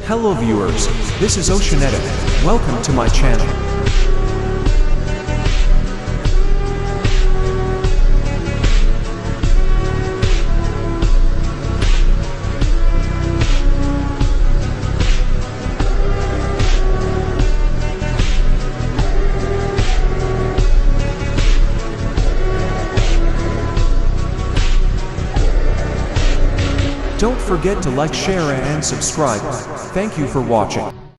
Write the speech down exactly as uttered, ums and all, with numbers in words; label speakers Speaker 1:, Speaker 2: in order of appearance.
Speaker 1: Hello viewers, this is Oceanetta. Welcome to my channel. Don't forget to like, share and subscribe. Thank you for watching.